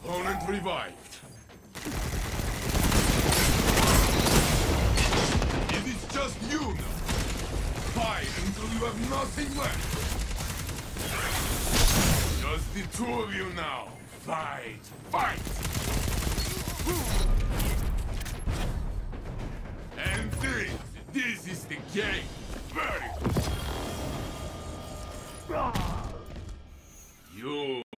Opponent revived. It is just you now. Fight until you have nothing left. Just the two of you now. Fight! Fight! And this is the game. Very good.